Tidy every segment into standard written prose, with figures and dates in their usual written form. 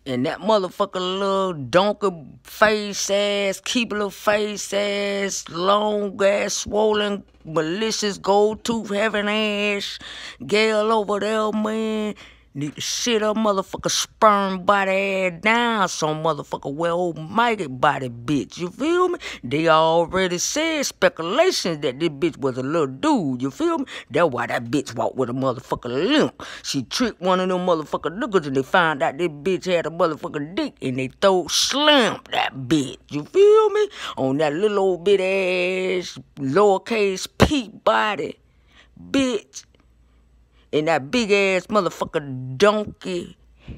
And that motherfucker little donkey face ass, keep little face ass, long ass, swollen, malicious, gold tooth having ass, Gail over there, man. Need to sit her motherfucker sperm body ass down some motherfucker well mighty body bitch. You feel me? They already said speculations that this bitch was a little dude. You feel me? That's why that bitch walked with a motherfucker limp. She tricked one of them motherfucker niggas and they found out this bitch had a motherfucker dick and they slammed that bitch. You feel me? On that little old bit ass lowercase p body bitch. And that big ass motherfucker donkey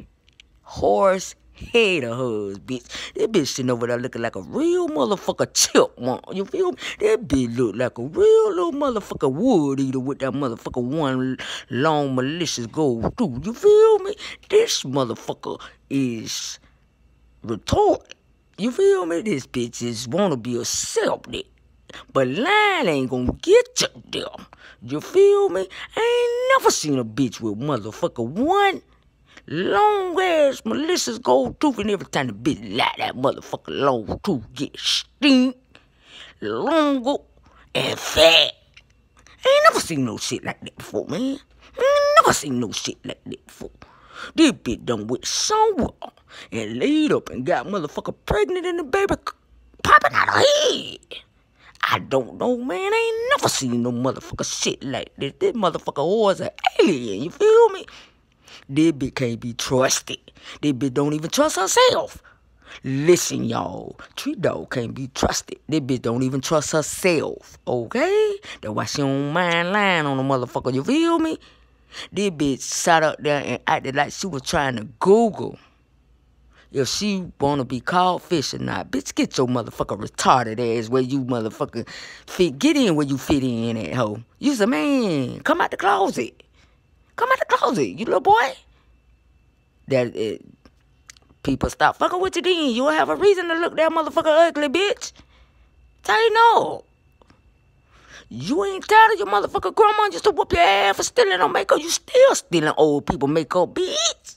horse head of hers, bitch. That bitch sitting over there looking like a real motherfucker chipmunk. You feel me? That bitch look like a real little motherfucker wood eater with that motherfucker one long malicious gold through. You feel me? This motherfucker is retarded. You feel me? This bitch is wanna be accepted. But line ain't gonna get you there. You feel me? I ain't never seen a bitch with motherfucker one long ass malicious gold tooth, and every time the bitch like that motherfucker long tooth get stink, longer, and fat. I ain't never seen no shit like that before, man. I ain't never seen no shit like that before. This bitch done went somewhere and laid up and got motherfucker pregnant and the baby popping out her head. I don't know, man. I ain't never seen no motherfucker shit like this. This motherfucker was an alien, you feel me? This bitch can't be trusted. This bitch don't even trust herself. Listen, y'all. Tree Dog can't be trusted. This bitch don't even trust herself, okay? That's why she don't mind lying on the motherfucker, you feel me? This bitch sat up there and acted like she was trying to Google if she wanna be called fish or not. Bitch, get your motherfucker retarded ass where you motherfucker fit. Get in where you fit in at, hoe. You's a man. Come out the closet. Come out the closet, you little boy. People stop fucking with you then. You'll have a reason to look that motherfucker ugly, bitch. Tell you no. You ain't tired of your motherfucker grandma used to whoop your ass for stealing on makeup. You still stealing old people makeup, bitch.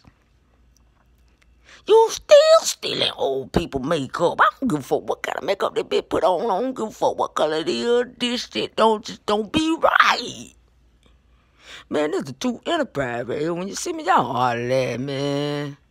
You still stealing old people makeup. I don't give a fuck what kind of makeup that bitch put on. I don't give a fuck what color it is. This shit don't be right. Man, this is a true enterprise right here. When you see me, y'all holler at, man.